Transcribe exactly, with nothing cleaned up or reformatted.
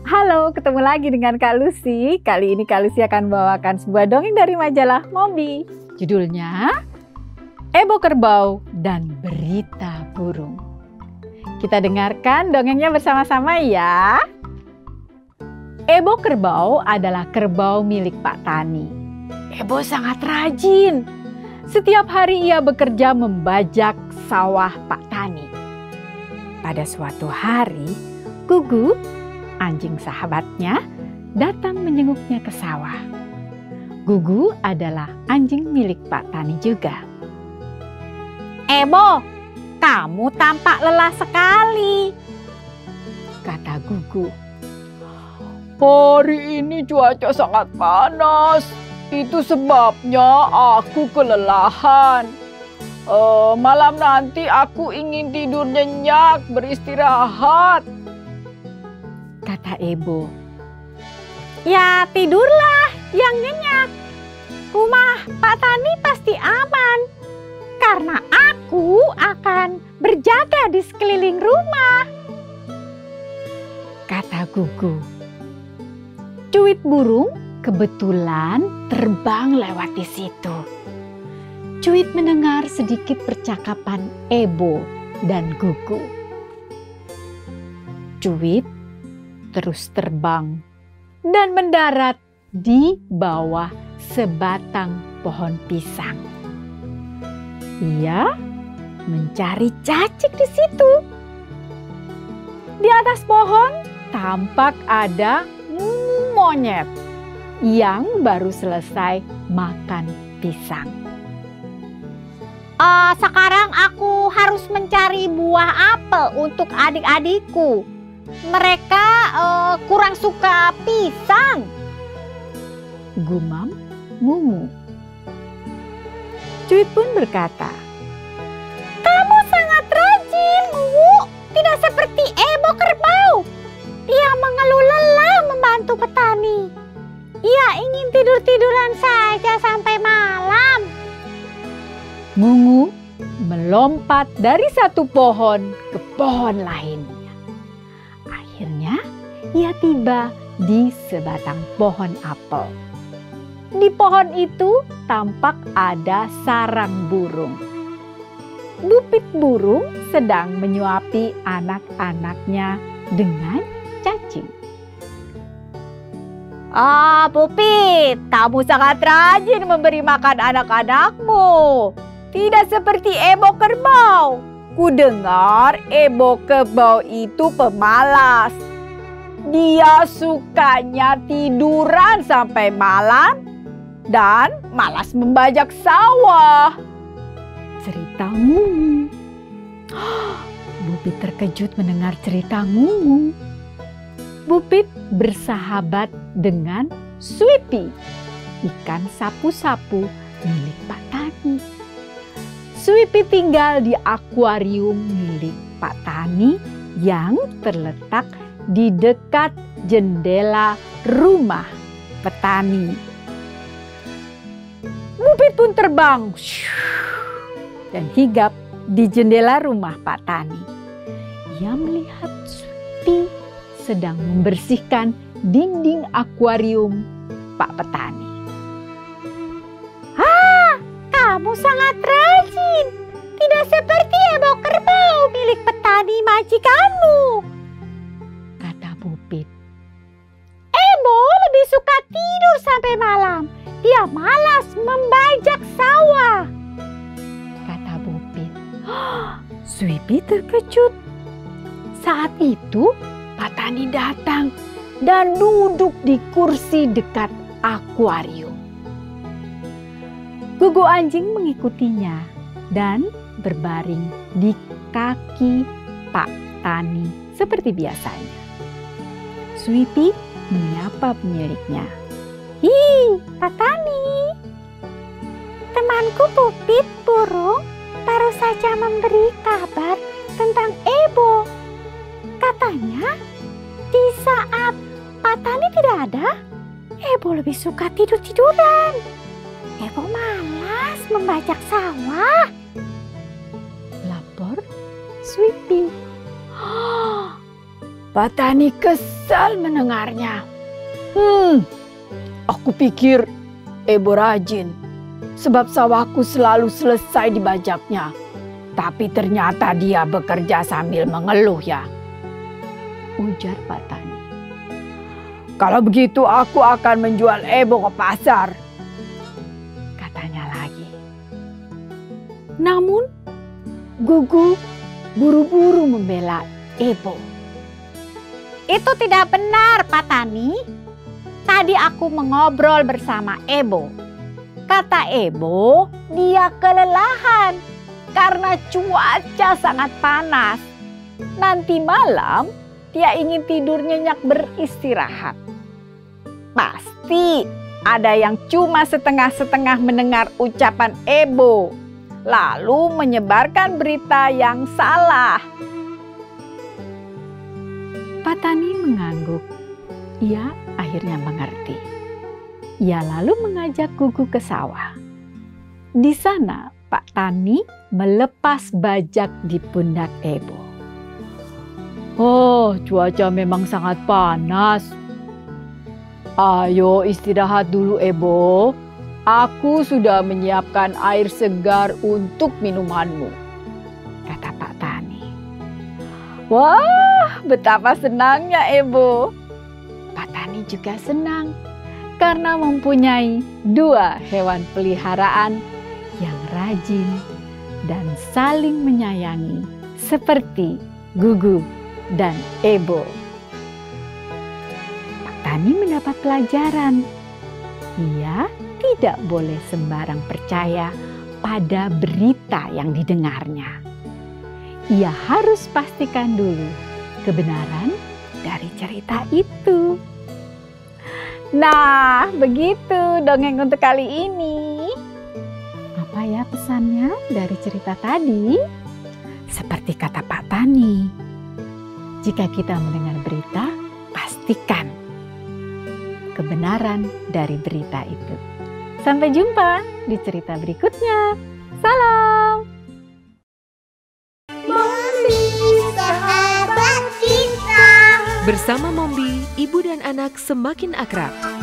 Halo, ketemu lagi dengan Kak Lucy. Kali ini Kak Lucy akan membawakan sebuah dongeng dari majalah Mobi. Judulnya Ebo Kerbau dan Berita Burung. Kita dengarkan dongengnya bersama-sama ya. Ebo Kerbau adalah kerbau milik Pak Tani. Ebo sangat rajin. Setiap hari ia bekerja membajak sawah Pak Tani. Pada suatu hari, Gugu, anjing sahabatnya, datang menjenguknya ke sawah. Gugu adalah anjing milik Pak Tani juga. "Ebo, kamu tampak lelah sekali," kata Gugu. "Hari ini cuaca sangat panas. Itu sebabnya aku kelelahan. Uh, malam nanti aku ingin tidur nyenyak, beristirahat," kata Ebo. "Ya tidurlah yang nyenyak. Rumah Pak Tani pasti aman, karena aku akan berjaga di sekeliling rumah," kata Gugu. Cuit burung kebetulan terbang lewat di situ. Cuit mendengar sedikit percakapan Ebo dan Gugu. Cuit terus terbang dan mendarat di bawah sebatang pohon pisang. Ia mencari cacing di situ. Di atas pohon tampak ada monyet yang baru selesai makan pisang. Uh, sekarang aku harus mencari buah apel untuk adik-adikku. Mereka uh, kurang suka pisang, gumam Mumu. Cuit pun berkata, "Kamu sangat rajin, Mumu. Tidak seperti Ebo Kerbau. Dia mengeluh lelah membantu petani. Ia ingin tidur-tiduran saja sampai malam." Mumu melompat dari satu pohon ke pohon lainnya. Akhirnya ia tiba di sebatang pohon apel. Di pohon itu tampak ada sarang burung. Bupit burung sedang menyuapi anak-anaknya dengan cacing. "Ah, Bupit, kamu sangat rajin memberi makan anak-anakmu. Tidak seperti Ebo Kerbau. Kudengar Ebo Kerbau itu pemalas. Dia sukanya tiduran sampai malam dan malas membajak sawah," cerita Mumu. Bupit terkejut mendengar cerita Mumu. Bupit bersahabat dengan Sweepy, ikan sapu-sapu milik Pak Tani. Sweepy tinggal di akuarium milik Pak Tani yang terletak di dekat jendela rumah petani. Bupit pun terbang dan hinggap di jendela rumah Pak Tani. Ia melihat Sweepy sedang membersihkan dinding akuarium Pak Petani. "Ah, kamu sangat rajin. Tidak seperti Ebo Kerbau milik petani majikanmu," kata Bupit. "Ebo lebih suka tidur sampai malam. Dia malas membajak sawah," kata Bupit. Sweepy terkejut. Saat itu Pak Tani datang dan duduk di kursi dekat akuarium. Gugu anjing mengikutinya dan berbaring di kaki Pak Tani seperti biasanya. Sweepy menyapa pemiliknya. "Hi, Pak Tani. Temanku Bupit burung baru saja memberi kabar tentang Ebo. Katanya di saat Pak Tani tidak ada, Ebo lebih suka tidur-tiduran. Ebo malas membajak sawah," lapor Sweepy. Pak Tani kesal mendengarnya. Hmm, aku pikir Ebo rajin, sebab sawahku selalu selesai dibajaknya. Tapi ternyata dia bekerja sambil mengeluh ya, ujar Pak Tani. Kalau begitu aku akan menjual Ebo ke pasar, katanya lagi. Namun Gugu buru-buru membela Ebo. Itu tidak benar, Pak Tani. Tadi aku mengobrol bersama Ebo. Kata Ebo, dia kelelahan karena cuaca sangat panas. Nanti malam dia ingin tidur nyenyak beristirahat. Pasti ada yang cuma setengah-setengah mendengar ucapan Ebo, lalu menyebarkan berita yang salah. Pak Tani mengangguk. Ia akhirnya mengerti. Ia lalu mengajak Gugu ke sawah. Di sana Pak Tani melepas bajak di pundak Ebo. Oh, cuaca memang sangat panas. Ayo istirahat dulu Ebo. Aku sudah menyiapkan air segar untuk minumanmu, kata Pak Tani. Wah, betapa senangnya Ebo. Pak Tani juga senang karena mempunyai dua hewan peliharaan yang rajin dan saling menyayangi seperti Gugu dan Ebo. Pak Tani mendapat pelajaran. Ia tidak boleh sembarang percaya pada berita yang didengarnya. Ia harus pastikan dulu kebenaran dari cerita itu. Nah, begitu dongeng untuk kali ini. Apa ya pesannya dari cerita tadi? Seperti kata Pak Tani, jika kita mendengar berita, pastikan kebenaran dari berita itu. Sampai jumpa di cerita berikutnya. Salam. Mombi, sahabat kita. Bersama Mombi, ibu dan anak semakin akrab.